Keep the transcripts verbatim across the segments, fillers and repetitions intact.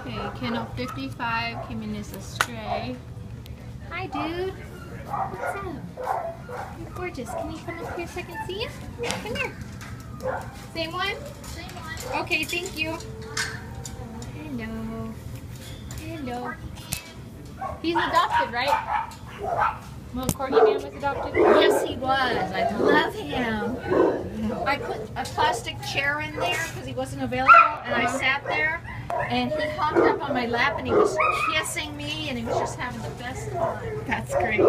Okay, kennel fifty-five came in as a stray. Hi, dude. What's up? You're gorgeous. Can you come up here so I can see you? Come here. Same one? Same one. Okay, thank you. Hello. Hello. He's adopted, right? Well, Corgi Man was adopted? Yes, he was. I love him. I put a plastic chair in there because he wasn't available, and I sat there, and he hopped up on my lap, and he was kissing me, and he was just having the best time. That's great.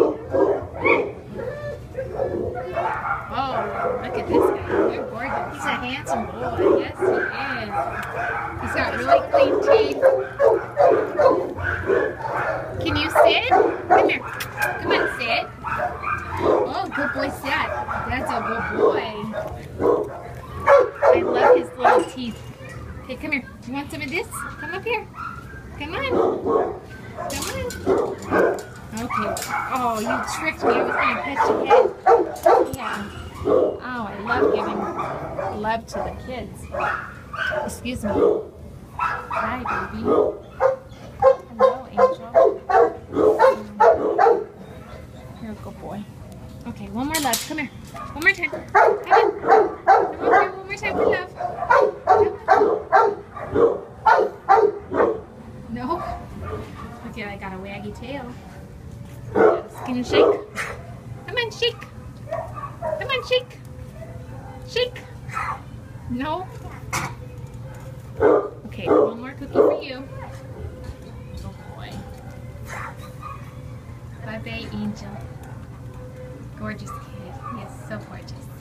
Oh, look at this guy. You're gorgeous. He's a handsome boy. Yes, he is. He's got really clean teeth. Can you sit? Come here. Come on, sit. Oh, good boy, sit. That's a good boy. I love his little teeth. Okay, come here. You want some of this? Come up here. Come on. Come on. Okay. Oh, you tricked me. I was going to pet your head. Yeah. Oh, I love giving love to the kids. Excuse me. Hi, baby. Hello, Angel. You're a good boy. Okay, one more love. Come here. One more time. Come on. Come over here. One more time for love. No? Okay, I got a waggy tail. Skin and shake. Come on, shake. Come on, shake. Shake. No? Okay, one more cookie for you. Good boy. Bye-bye, Angel. Gorgeous kid. He is so gorgeous.